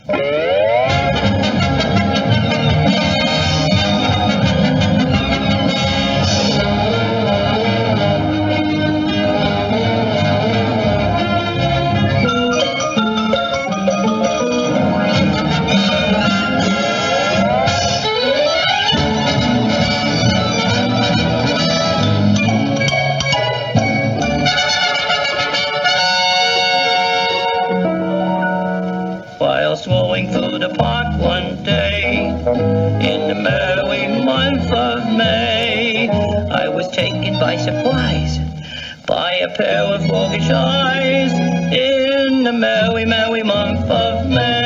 While strolling through the park one day, in the merry month of May, I was taken by surprise by a pair of roguish eyes in the merry, merry month of May.